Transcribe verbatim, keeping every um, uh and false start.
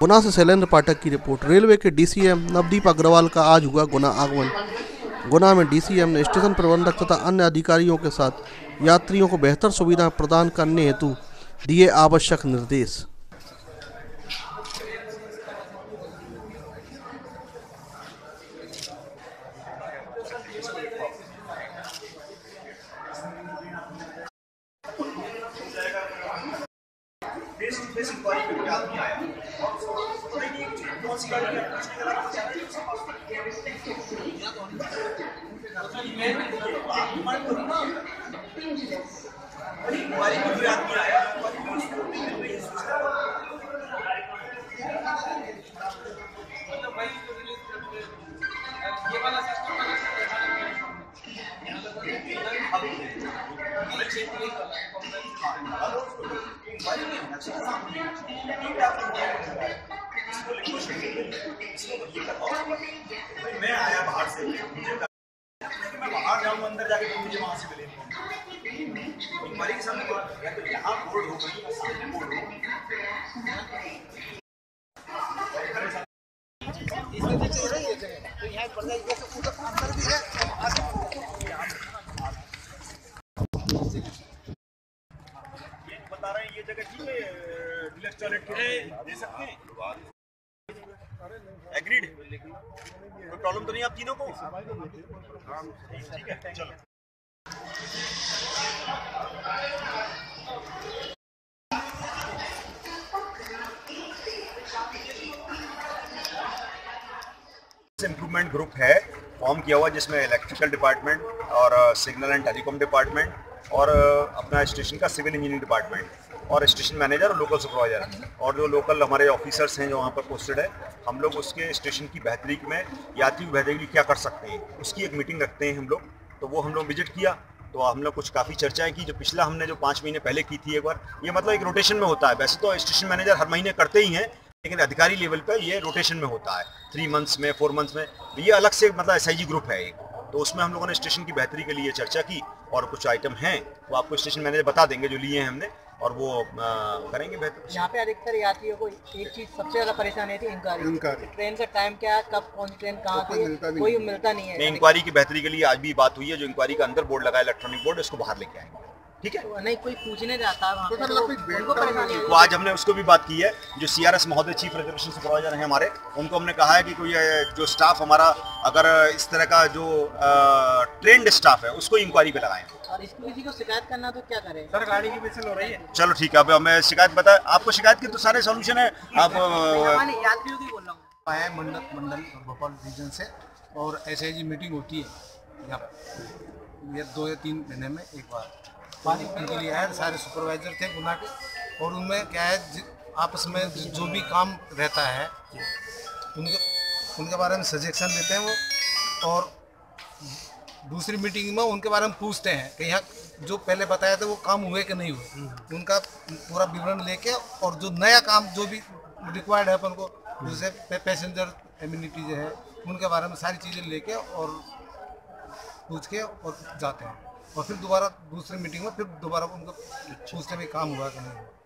गुना से शैलेंद्र पाठक की रिपोर्ट। रेलवे के डीसीएम नवदीप अग्रवाल का आज हुआ गुना आगमन। गुना में डीसीएम ने स्टेशन प्रबंधक तथा अन्य अधिकारियों के साथ यात्रियों को बेहतर सुविधा प्रदान करने हेतु दिए आवश्यक निर्देश। बेसिक बारी पे कोई आदमी आया और नहीं कौन सी गाड़ी है बारी पे कोई आदमी आया ये वाला सिस्टम मैं आया बाहर से, मैं बाहर जाऊँ अंदर जाके तो मुझे वहाँ से मिलेंगे हमारी के सामने तो यहाँ बोर्ड होगा, सामने बोर्ड होगा। बता रहे हैं ये जगह ठीक है, डिलक्स टॉयलेट दे सकते हैं। एग्रीड, कोई प्रॉब्लम तो नहीं आप तीनों को? ठीक है, चलो। इम्प्रूवमेंट ग्रुप है फॉर्म किया हुआ जिसमें इलेक्ट्रिकल डिपार्टमेंट और सिग्नल एंड टेलीकॉम डिपार्टमेंट और अपना स्टेशन का सिविल इंजीनियरिंग डिपार्टमेंट और स्टेशन मैनेजर और लोकल सुपरवाइजर और जो लोकल हमारे ऑफिसर्स हैं जो वहाँ पर पोस्टेड है, हम लोग उसके स्टेशन की बेहतरी में यात्री की बेहतरी के लिए क्या कर सकते हैं उसकी एक मीटिंग रखते हैं हम लोग। तो वो हम लोग विजिट किया तो हम लोग कुछ काफ़ी चर्चाएं की। जो पिछला हमने जो पाँच महीने पहले की थी एक बार, ये मतलब एक रोटेशन में होता है। वैसे तो स्टेशन मैनेजर हर महीने करते ही हैं, लेकिन अधिकारी लेवल पर ये रोटेशन में होता है, थ्री मंथ्स में, फोर मंथ्स में। ये अलग से मतलब एसआईजी ग्रुप है एक। तो उसमें हम लोगों ने स्टेशन की बेहतरी के लिए चर्चा की और कुछ आइटम हैं वो आपको स्टेशन मैनेजर बता देंगे जो लिए हैं हमने, और वो आ, करेंगे बेहतर। यहाँ पे अधिकतर यात्रियों को एक चीज़ सबसे ज़्यादा परेशानी थी, इंक्वायरी। ट्रेन का टाइम क्या है, कब कौन सी ट्रेन कहाँ पे, कोई मिलता नहीं है। इंक्वायरी की बेहतरी के लिए आज भी बात हुई है, जो इंक्वायरी का अंदर बोर्ड लगा है इलेक्ट्रॉनिक बोर्ड, उसको बाहर लेके आएंगे। ठीक है, तो नहीं कोई पूछने जाता है तो तो उनको परेशानी। तो आज हमने उसको भी बात की है, जो सीआरएस महोदय चीफ रिजर्वेशन सुपरवाइजर हैं हमारे, उनको हमने कहा है कि कोई जो स्टाफ हमारा अगर इस तरह का जो ट्रेंड स्टाफ है उसको इंक्वायरी पे लगाएं। और इसको किसी को शिकायत करना तो क्या करें सर? गाड़ी की मिसिंग हो रही है। चलो ठीक है, अब हमें शिकायत बता, आपको शिकायत की तो सारे सॉल्यूशन है। आप यात्रियों की बोल रहा हूँ आया मंडल मंडल भोपाल रीजन से, और एसआईजी मीटिंग होती है यहाँ ये दो या तीन महीने में एक बार। पानी उनके लिए आए सारे सुपरवाइजर थे गुना के, और उनमें क्या है आपस में जो भी काम रहता है उनके उनके बारे में सजेशन देते हैं वो, और दूसरी मीटिंग में उनके बारे में पूछते हैं कि यहाँ जो पहले बताया था वो काम हुए कि नहीं हुए, उनका पूरा विवरण लेके, और जो नया काम जो भी रिक्वायर्ड है अपन को, जैसे पैसेंजर एम्यूनिटी जो है उनके बारे में सारी चीज़ें लेके और पूछ के और जाते हैं, और फिर दोबारा दूसरी मीटिंग में फिर दोबारा उनको पूछते हैं काम हुआ कि नहीं हुआ।